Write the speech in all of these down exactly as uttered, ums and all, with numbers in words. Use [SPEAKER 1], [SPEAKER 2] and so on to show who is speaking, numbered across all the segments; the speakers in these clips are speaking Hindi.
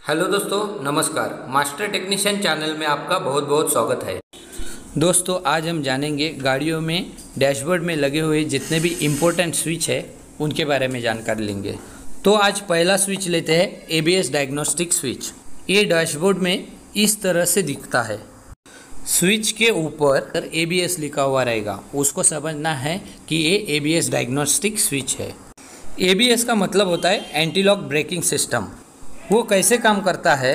[SPEAKER 1] हेलो दोस्तों, नमस्कार। मास्टर टेक्नीशियन चैनल में आपका बहुत बहुत स्वागत है। दोस्तों, आज हम जानेंगे गाड़ियों में डैशबोर्ड में लगे हुए जितने भी इम्पोर्टेंट स्विच है उनके बारे में जानकारी लेंगे। तो आज पहला स्विच लेते हैं, A B S diagnostic switch. ये डैशबोर्ड में इस तरह से दिखता है। स्विच के ऊपर ए बी एस लिखा हुआ रहेगा, उसको समझना है कि ये A B S diagnostic switch है। ए बी एस का मतलब होता है एंटी लॉक ब्रेकिंग सिस्टम। वो कैसे काम करता है?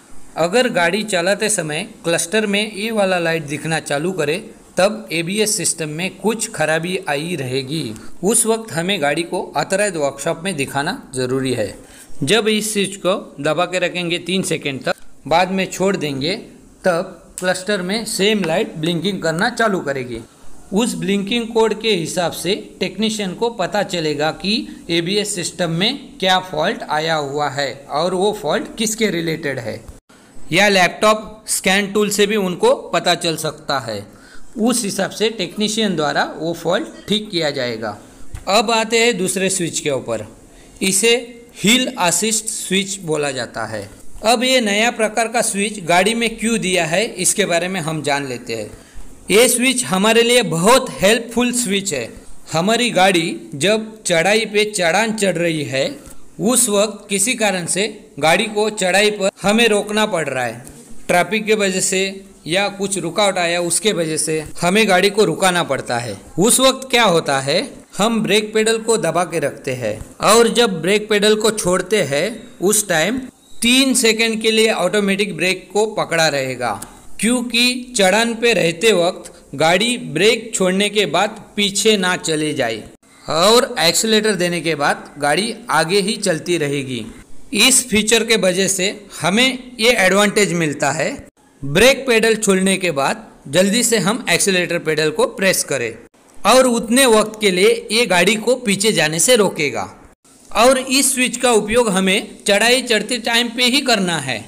[SPEAKER 1] अगर गाड़ी चलाते समय क्लस्टर में ये वाला लाइट दिखना चालू करे तब ए बी एस सिस्टम में कुछ खराबी आई रहेगी। उस वक्त हमें गाड़ी को ऑथराइज्ड वर्कशॉप में दिखाना ज़रूरी है। जब इस स्विच को दबा के रखेंगे तीन सेकेंड तक, बाद में छोड़ देंगे, तब क्लस्टर में सेम लाइट ब्लिंकिंग करना चालू करेगी। उस ब्लिंकिंग कोड के हिसाब से टेक्नीशियन को पता चलेगा कि ए बी एस सिस्टम में क्या फॉल्ट आया हुआ है और वो फॉल्ट किसके रिलेटेड है, या लैपटॉप स्कैन टूल से भी उनको पता चल सकता है। उस हिसाब से टेक्नीशियन द्वारा वो फॉल्ट ठीक किया जाएगा। अब आते हैं दूसरे स्विच के ऊपर। इसे हिल असिस्ट स्विच बोला जाता है। अब ये नया प्रकार का स्विच गाड़ी में क्यों दिया है, इसके बारे में हम जान लेते हैं। ये स्विच हमारे लिए बहुत हेल्पफुल स्विच है। हमारी गाड़ी जब चढ़ाई पे चढ़ान चढ़ रही है, उस वक्त किसी कारण से गाड़ी को चढ़ाई पर हमें रोकना पड़ रहा है, ट्रैफिक के वजह से या कुछ रुकावट आया उसके वजह से हमें गाड़ी को रुकाना पड़ता है। उस वक्त क्या होता है, हम ब्रेक पेडल को दबा के रखते हैं और जब ब्रेक पेडल को छोड़ते हैं उस टाइम तीन सेकेंड के लिए ऑटोमेटिक ब्रेक को पकड़ा रहेगा, क्योंकि चढ़ान पे रहते वक्त गाड़ी ब्रेक छोड़ने के बाद पीछे ना चले जाए और एक्सीलेटर देने के बाद गाड़ी आगे ही चलती रहेगी। इस फीचर के वजह से हमें ये एडवांटेज मिलता है, ब्रेक पेडल छोड़ने के बाद जल्दी से हम एक्सीलेटर पेडल को प्रेस करें और उतने वक्त के लिए ये गाड़ी को पीछे जाने से रोकेगा। और इस स्विच का उपयोग हमें चढ़ाई चढ़ते टाइम पे ही करना है।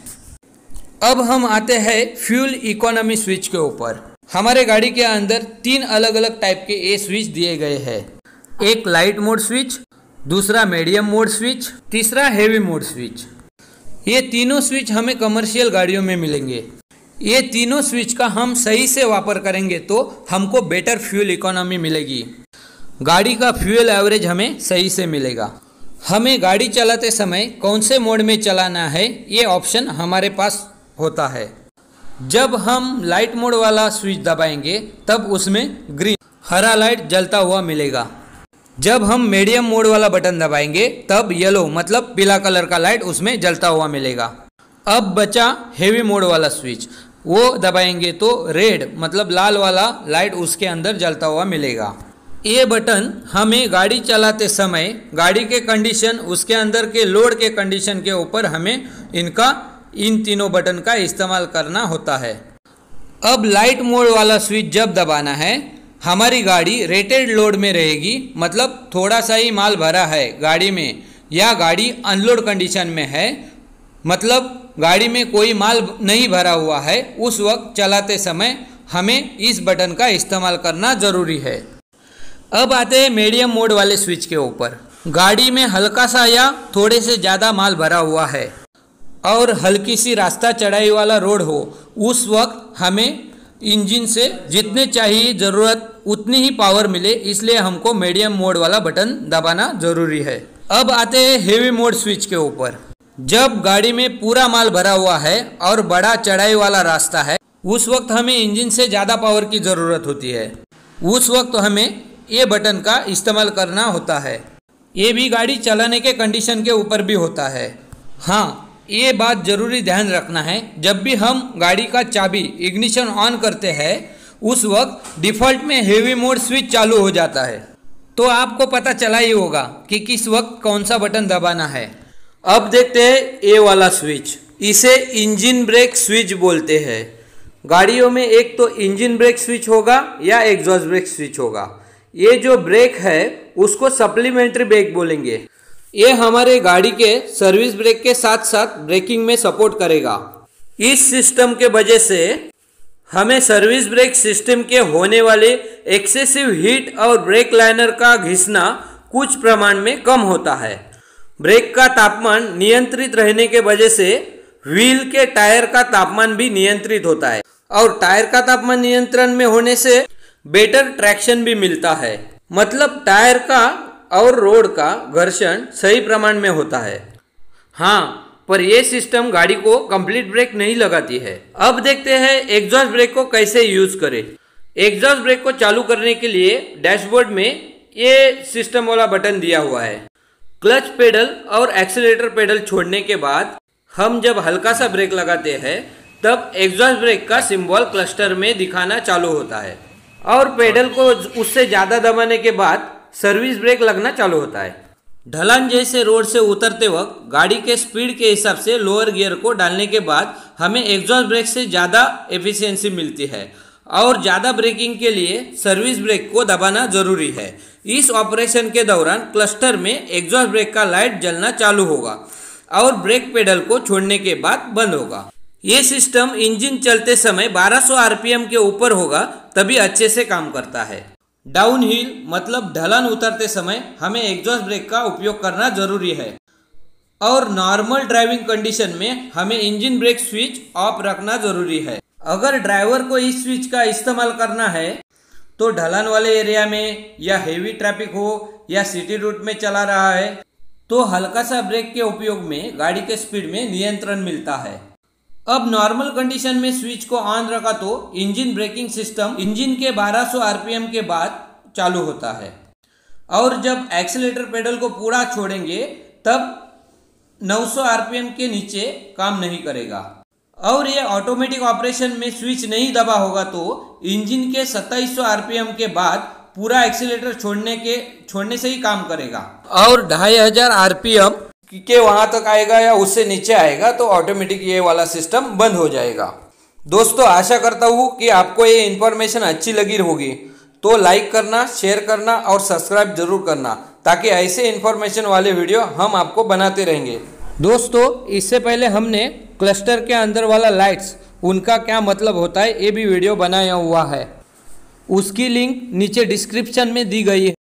[SPEAKER 1] अब हम आते हैं फ्यूल इकोनॉमी स्विच के ऊपर। हमारे गाड़ी के अंदर तीन अलग अलग टाइप के ये स्विच दिए गए हैं। एक लाइट मोड स्विच, दूसरा मीडियम मोड स्विच, तीसरा हेवी मोड स्विच। ये तीनों स्विच हमें कमर्शियल गाड़ियों में मिलेंगे। ये तीनों स्विच का हम सही से वापर करेंगे तो हमको बेटर फ्यूल इकोनॉमी मिलेगी। गाड़ी का फ्यूल एवरेज हमें सही से मिलेगा। हमें गाड़ी चलाते समय कौन से मोड में चलाना है, ये ऑप्शन हमारे पास होता है। जब हम लाइट मोड वाला स्विच दबाएंगे तब उसमें ग्रीन हरा लाइट जलता हुआ मिलेगा। जब हम मीडियम मोड वाला बटन दबाएंगे तब येलो मतलब पीला कलर का लाइट उसमें जलता हुआ मिलेगा। अब बचा हेवी मोड वाला स्विच, वो दबाएंगे तो रेड मतलब लाल वाला लाइट उसके अंदर जलता हुआ मिलेगा। ये बटन हमें गाड़ी चलाते समय गाड़ी के कंडीशन, उसके अंदर के लोड के कंडीशन के ऊपर हमें इनका इन तीनों बटन का इस्तेमाल करना होता है। अब लाइट मोड वाला स्विच जब दबाना है, हमारी गाड़ी रेटेड लोड में रहेगी, मतलब थोड़ा सा ही माल भरा है गाड़ी में, या गाड़ी अनलोड कंडीशन में है, मतलब गाड़ी में कोई माल नहीं भरा हुआ है, उस वक्त चलाते समय हमें इस बटन का इस्तेमाल करना ज़रूरी है। अब आते हैं मीडियम मोड वाले स्विच के ऊपर। गाड़ी में हल्का सा या थोड़े से ज़्यादा माल भरा हुआ है और हल्की सी रास्ता चढ़ाई वाला रोड हो, उस वक्त हमें इंजन से जितने चाहिए ज़रूरत उतनी ही पावर मिले, इसलिए हमको मीडियम मोड वाला बटन दबाना ज़रूरी है। अब आते हैं हेवी मोड स्विच के ऊपर। जब गाड़ी में पूरा माल भरा हुआ है और बड़ा चढ़ाई वाला रास्ता है, उस वक्त हमें इंजन से ज़्यादा पावर की ज़रूरत होती है। उस वक्त हमें ये बटन का इस्तेमाल करना होता है। ये भी गाड़ी चलाने के कंडीशन के ऊपर भी होता है। हाँ, ये बात जरूरी ध्यान रखना है, जब भी हम गाड़ी का चाबी इग्निशन ऑन करते हैं उस वक्त डिफ़ॉल्ट में हेवी मोड स्विच चालू हो जाता है, तो आपको पता चला ही होगा कि किस वक्त कौन सा बटन दबाना है। अब देखते हैं ये वाला स्विच। इसे इंजन ब्रेक स्विच बोलते हैं। गाड़ियों में एक तो इंजन ब्रेक स्विच होगा या एग्जॉस्ट ब्रेक स्विच होगा। ये जो ब्रेक है उसको सप्लीमेंट्री ब्रेक बोलेंगे। ये हमारे गाड़ी के सर्विस ब्रेक के साथ साथ ब्रेकिंग में सपोर्ट करेगा। इस सिस्टम के वजह से हमें सर्विस ब्रेक सिस्टम के होने वाले एक्सेसिव हीट और ब्रेक लाइनर का घिसना कुछ प्रमाण में कम होता है। ब्रेक का तापमान नियंत्रित रहने के वजह से व्हील के टायर का तापमान भी नियंत्रित होता है और टायर का तापमान नियंत्रण में होने से बेटर ट्रैक्शन भी मिलता है। मतलब टायर का और रोड का घर्षण सही प्रमाण में होता है। हाँ, पर यह सिस्टम गाड़ी को कंप्लीट ब्रेक नहीं लगाती है। अब देखते हैं एग्जॉस्ट ब्रेक को कैसे यूज करें। एग्जॉस्ट ब्रेक को चालू करने के लिए डैशबोर्ड में ये सिस्टम वाला बटन दिया हुआ है। क्लच पेडल और एक्सीलरेटर पेडल छोड़ने के बाद हम जब हल्का सा ब्रेक लगाते हैं तब एग्जॉस्ट ब्रेक का सिंबल क्लस्टर में दिखाना चालू होता है और पेडल को उससे ज़्यादा दबाने के बाद सर्विस ब्रेक लगना चालू होता है। ढलान जैसे रोड से उतरते वक्त गाड़ी के स्पीड के हिसाब से लोअर गियर को डालने के बाद हमें एग्जॉस्ट ब्रेक से ज़्यादा एफिशिएंसी मिलती है और ज़्यादा ब्रेकिंग के लिए सर्विस ब्रेक को दबाना जरूरी है। इस ऑपरेशन के दौरान क्लस्टर में एग्जॉस्ट ब्रेक का लाइट जलना चालू होगा और ब्रेक पेडल को छोड़ने के बाद बंद होगा। ये सिस्टम इंजन चलते समय बारह सौ आरपीएम के ऊपर होगा तभी अच्छे से काम करता है। डाउन हिल मतलब ढलान उतरते समय हमें एग्जॉस्ट ब्रेक का उपयोग करना जरूरी है और नॉर्मल ड्राइविंग कंडीशन में हमें इंजन ब्रेक स्विच ऑफ रखना जरूरी है। अगर ड्राइवर को इस स्विच का इस्तेमाल करना है तो ढलान वाले एरिया में या हेवी ट्रैफिक हो या सिटी रूट में चला रहा है तो हल्का सा ब्रेक के उपयोग में गाड़ी के स्पीड में नियंत्रण मिलता है। अब नॉर्मल कंडीशन में स्विच को ऑन रखा तो इंजन ब्रेकिंग सिस्टम इंजन के बारह सौ आरपीएम के बाद चालू होता है और जब एक्सीलरेटर पेडल को पूरा छोड़ेंगे तब नौ सौ आरपीएम के नीचे काम नहीं करेगा और ये ऑटोमेटिक ऑपरेशन में स्विच नहीं दबा होगा तो इंजन के सत्ताईस सौ आरपीएम के बाद पूरा एक्सीलरेटर छोड़ने के छोड़ने से ही काम करेगा और ढाई हजार आरपीएम के वहां तक आएगा या उससे नीचे आएगा तो ऑटोमेटिक ये वाला सिस्टम बंद हो जाएगा। दोस्तों, आशा करता हूँ कि आपको ये इन्फॉर्मेशन अच्छी लगी होगी, तो लाइक करना, शेयर करना और सब्सक्राइब जरूर करना ताकि ऐसे इन्फॉर्मेशन वाले वीडियो हम आपको बनाते रहेंगे। दोस्तों, इससे पहले हमने क्लस्टर के अंदर वाला लाइट्स उनका क्या मतलब होता है ये भी वीडियो बनाया हुआ है, उसकी लिंक नीचे डिस्क्रिप्शन में दी गई है।